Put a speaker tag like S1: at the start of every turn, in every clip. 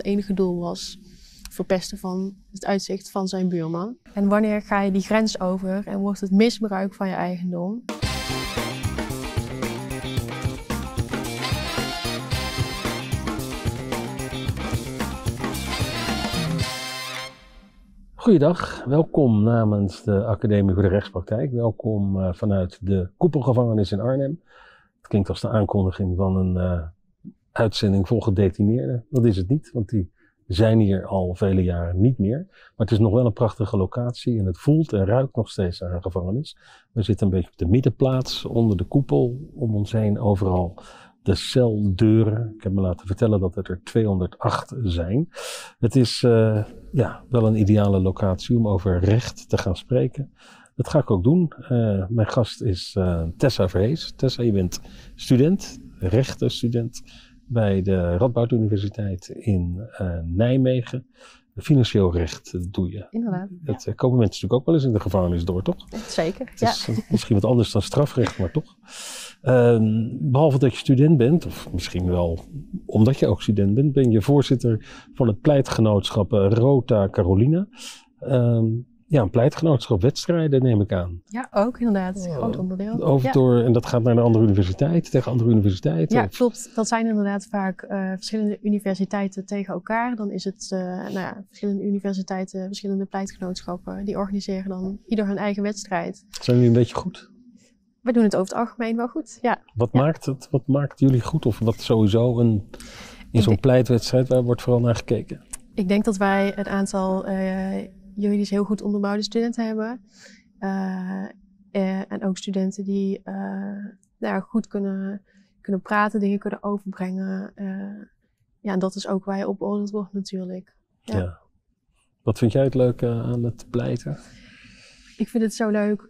S1: het enige doel was verpesten van het uitzicht van zijn buurman. En wanneer ga je die grens over en wordt het misbruik van je eigendom?
S2: Goeiedag, welkom namens de Academie voor de Rechtspraktijk. Welkom vanuit de Koepelgevangenis in Arnhem. Het klinkt als de aankondiging van een uitzending vol gedetineerden. Dat is het niet, want die zijn hier al vele jaren niet meer. Maar het is nog wel een prachtige locatie en het voelt en ruikt nog steeds naar een gevangenis. We zitten een beetje op de middenplaats, onder de koepel, om ons heen overal de celdeuren. Ik heb me laten vertellen dat het er 208 zijn. Het is wel een ideale locatie om over recht te gaan spreken. Dat ga ik ook doen. Mijn gast is Tessa Verhees. Tessa, je bent student, rechtenstudent bij de Radboud Universiteit in Nijmegen. Financieel recht doe je.
S1: Inderdaad.
S2: Dat komen mensen natuurlijk ook wel eens in de gevangenis door, toch?
S1: Zeker,
S2: Het is misschien wat anders dan strafrecht, maar toch. Behalve dat je student bent, of misschien wel omdat je ook student bent, ben je voorzitter van het pleitgenootschap Rota Carolina. Een pleitgenootschap wedstrijden neem ik aan.
S1: Ja, ook inderdaad. Een groot onderdeel.
S2: En dat gaat naar de andere universiteit, tegen andere universiteiten?
S1: Ja, klopt. Dat zijn inderdaad vaak verschillende universiteiten tegen elkaar. Dan is het verschillende universiteiten, verschillende pleitgenootschappen. Die organiseren dan ieder hun eigen wedstrijd.
S2: Zijn jullie een beetje goed?
S1: We doen het over het algemeen wel goed, ja.
S2: Wat maakt jullie goed? Of wat sowieso in zo'n pleitwedstrijd, waar wordt vooral naar gekeken?
S1: Ik denk dat wij het aantal juridisch heel goed onderbouwde studenten hebben. En ook studenten die goed kunnen praten, dingen kunnen overbrengen. En dat is ook waar je op beoordeeld wordt natuurlijk. Ja.
S2: Wat vind jij het leuke aan het pleiten?
S1: Ik vind het zo leuk.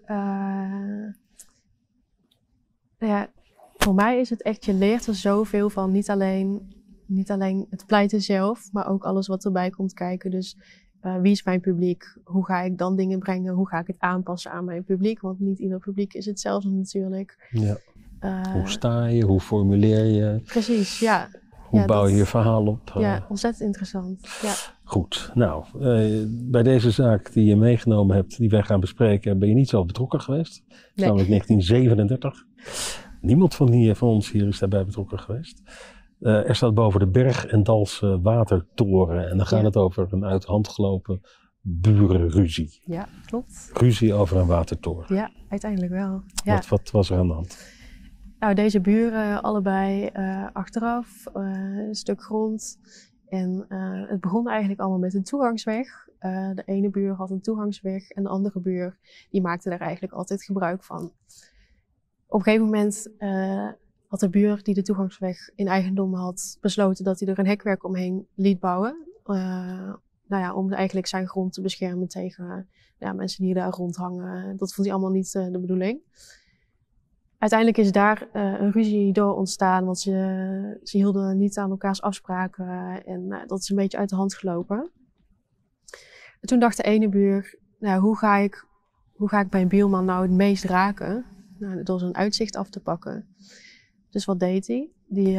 S1: Voor mij is het echt, je leert er zoveel van. Niet alleen het pleiten zelf, maar ook alles wat erbij komt kijken. Dus wie is mijn publiek? Hoe ga ik dan dingen brengen? Hoe ga ik het aanpassen aan mijn publiek? Want niet ieder publiek is hetzelfde natuurlijk. Ja.
S2: Hoe sta je? Hoe formuleer je?
S1: Precies, ja.
S2: Hoe bouw je je verhaal op?
S1: Ja, ontzettend interessant. Ja.
S2: Goed, nou, bij deze zaak die je meegenomen hebt, die wij gaan bespreken, ben je niet zo betrokken geweest. Het is namelijk 1937. Niemand van ons hier is daarbij betrokken geweest. Er staat boven de Berg en Dalse watertoren. En dan gaat het over een uit de hand gelopen burenruzie.
S1: Ja, klopt.
S2: Ruzie over een watertoren.
S1: Ja, uiteindelijk wel. Ja.
S2: Wat was er aan de hand?
S1: Nou, deze buren allebei achteraf, een stuk grond. En het begon eigenlijk allemaal met een toegangsweg. De ene buur had een toegangsweg en de andere buur die maakte daar eigenlijk altijd gebruik van. Op een gegeven moment had de buur die de toegangsweg in eigendom had besloten dat hij er een hekwerk omheen liet bouwen. Om eigenlijk zijn grond te beschermen tegen mensen die daar rondhangen. Dat vond hij allemaal niet de bedoeling. Uiteindelijk is daar een ruzie door ontstaan, want ze hielden niet aan elkaars afspraken en dat is een beetje uit de hand gelopen. En toen dacht de ene buur, hoe ga ik mijn buurman nou het meest raken? Door zijn uitzicht af te pakken. Dus wat deed hij? Die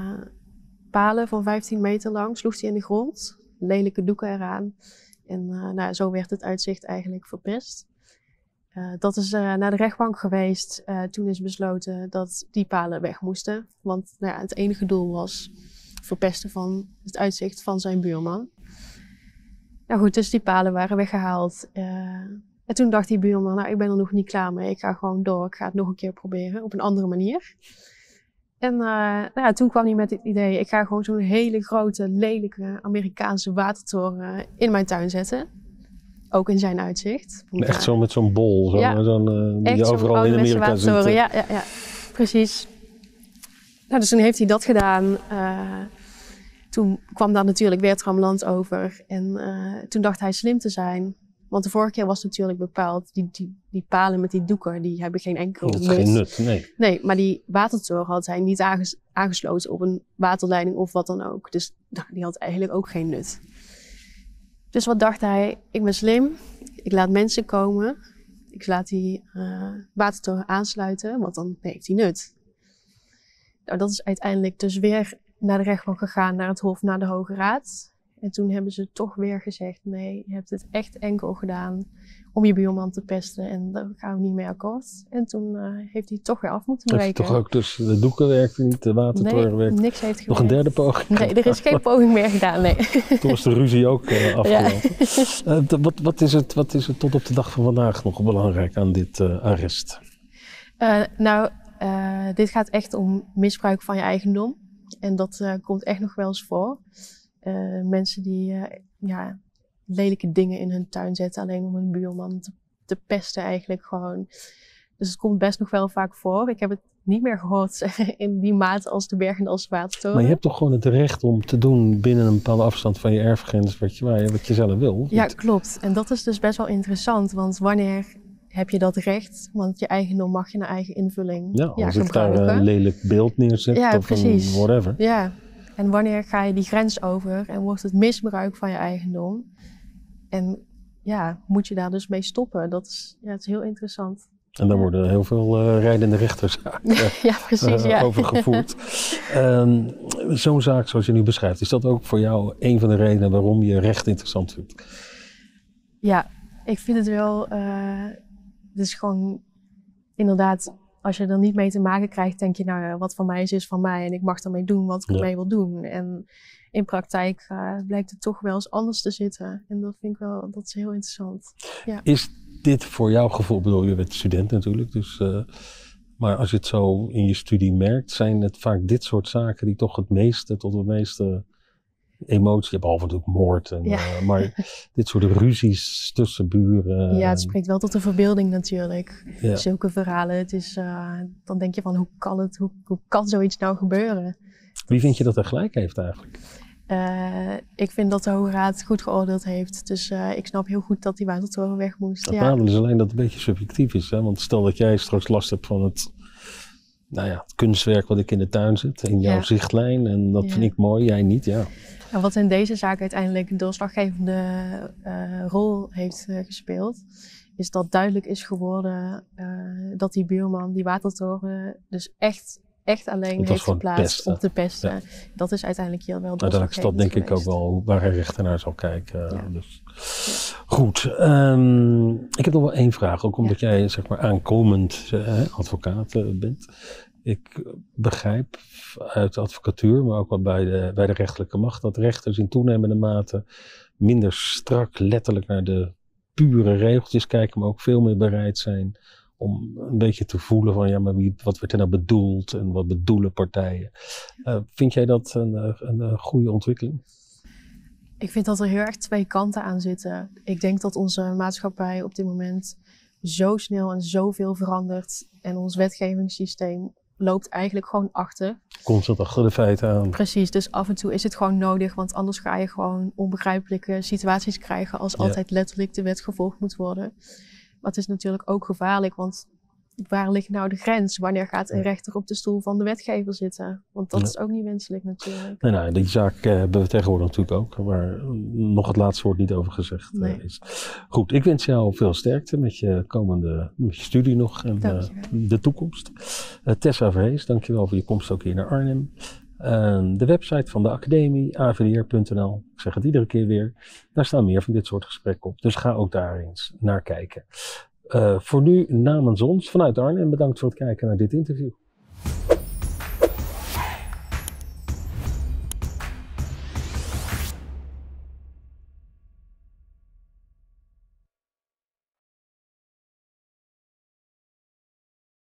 S1: palen van 15 meter lang sloeg hij in de grond, lelijke doeken eraan en zo werd het uitzicht eigenlijk verpest. Dat is naar de rechtbank geweest. Toen is besloten dat die palen weg moesten. Want het enige doel was verpesten van het uitzicht van zijn buurman. Nou goed, dus die palen waren weggehaald. En toen dacht die buurman, ik ben er nog niet klaar mee. Ik ga gewoon door. Ik ga het nog een keer proberen op een andere manier. En toen kwam hij met het idee, ik ga gewoon zo'n hele grote, lelijke Amerikaanse watertoren in mijn tuin zetten. Ook in zijn uitzicht.
S2: Echt zo met zo'n bol, die je overal in Amerika ziet.
S1: Ja, precies. Nou, dus toen heeft hij dat gedaan. Toen kwam daar natuurlijk weer tramland over. En toen dacht hij slim te zijn. Want de vorige keer was natuurlijk bepaald, die palen met die doeken, die hebben geen enkel nut.
S2: Geen nut, nee.
S1: Nee, maar die watertoren had hij niet aangesloten op een waterleiding of wat dan ook. Dus die had eigenlijk ook geen nut. Dus wat dacht hij? Ik ben slim, ik laat mensen komen. Ik laat die watertoren aansluiten, want dan heeft hij nut. Nou, dat is uiteindelijk dus weer naar de rechtbank gegaan, naar het Hof, naar de Hoge Raad. En toen hebben ze toch weer gezegd, nee, je hebt het echt enkel gedaan om je buurman te pesten en daar gaan we niet mee akkoord. En toen heeft hij toch weer af moeten
S2: Heeft
S1: breken.
S2: toch ook dus de doeken werkten niet, de watertoren werkte.
S1: Niks heeft gewerkt.
S2: Nog een derde poging?
S1: Nee, er is geen poging meer gedaan, nee.
S2: Toen was de ruzie ook afgelopen. Wat is het tot op de dag van vandaag nog belangrijk aan dit arrest?
S1: Dit gaat echt om misbruik van je eigendom. En dat komt echt nog wel eens voor. Mensen die lelijke dingen in hun tuin zetten alleen om een buurman te pesten eigenlijk gewoon. Dus het komt best nog wel vaak voor. Ik heb het niet meer gehoord in die mate als de Bergendalse Watertoren.
S2: Maar je hebt toch gewoon het recht om te doen binnen een bepaalde afstand van je erfgrens wat je zelf wil?
S1: Ja, klopt. En dat is dus best wel interessant. Want wanneer heb je dat recht? Want je eigendom mag je naar eigen invulling
S2: als ik
S1: gebruiken.
S2: daar een lelijk beeld neerzet of
S1: precies.
S2: een whatever.
S1: Ja, en wanneer ga je die grens over en wordt het misbruik van je eigendom? En moet je daar dus mee stoppen? Dat is, het is heel interessant.
S2: En dan worden heel veel rijdende rechtszaken over gevoerd. Zo'n zaak zoals je nu beschrijft, is dat ook voor jou een van de redenen waarom je recht interessant vindt?
S1: Ja, ik vind het wel. Het is gewoon inderdaad, als je er niet mee te maken krijgt, denk je, nou, wat van mij is van mij en ik mag ermee doen wat ik ermee wil doen. En in praktijk blijkt het toch wel eens anders te zitten. En dat vind ik wel, dat is heel interessant. Ja.
S2: Is dit voor jouw gevoel, ik bedoel, je bent student natuurlijk, dus, maar als je het zo in je studie merkt, zijn het vaak dit soort zaken die toch tot het meeste emotie, behalve natuurlijk moord. Maar dit soort ruzies tussen buren.
S1: Ja, het spreekt wel tot de verbeelding natuurlijk. Ja. Zulke verhalen. Het is, dan denk je van, hoe kan zoiets nou gebeuren?
S2: Wie vind je dat er gelijk heeft eigenlijk?
S1: Ik vind dat de Hoge Raad goed geoordeeld heeft. Dus ik snap heel goed dat die Watertoren weg moest.
S2: Het nadeel is alleen dat het een beetje subjectief is. Hè? Want stel dat jij straks last hebt van het kunstwerk wat ik in de tuin zet. In jouw zichtlijn. En dat vind ik mooi, jij niet. Ja.
S1: En wat in deze zaak uiteindelijk een doorslaggevende rol heeft gespeeld, is dat duidelijk is geworden dat die buurman die Watertoren dus echt alleen heeft geplaatst om te pesten. Ja. Dat is uiteindelijk hier wel doorslaggevend
S2: geweest. Dat denk ik ook wel waar hij rechter naar zal kijken. Dus. Ja. Goed. Ik heb nog wel één vraag, ook omdat jij zeg maar aankomend advocaat bent. Ik begrijp uit de advocatuur, maar ook wel bij de rechterlijke macht, dat rechters in toenemende mate minder strak letterlijk naar de pure regeltjes kijken, maar ook veel meer bereid zijn om een beetje te voelen van wat werd er nou bedoeld en wat bedoelen partijen. Vind jij dat een goede ontwikkeling?
S1: Ik vind dat er heel erg twee kanten aan zitten. Ik denk dat onze maatschappij op dit moment zo snel en zoveel verandert en ons wetgevingssysteem loopt eigenlijk gewoon achter.
S2: Constant achter de feiten aan.
S1: Precies, dus af en toe is het gewoon nodig, want anders ga je gewoon onbegrijpelijke situaties krijgen als altijd letterlijk de wet gevolgd moet worden. Maar het is natuurlijk ook gevaarlijk, want waar ligt nou de grens? Wanneer gaat een rechter op de stoel van de wetgever zitten? Want dat is ook niet wenselijk natuurlijk.
S2: Nee, die zaak hebben we tegenwoordig natuurlijk ook, waar nog het laatste woord niet over gezegd is. Goed, ik wens jou veel sterkte met je studie nog en de toekomst. Tessa Vrees, dankjewel voor je komst ook hier naar Arnhem. De website van de academie, avdr.nl, ik zeg het iedere keer weer, daar staan meer van dit soort gesprekken op. Dus ga ook daar eens naar kijken. Voor nu namens ons vanuit Arnhem bedankt voor het kijken naar dit interview.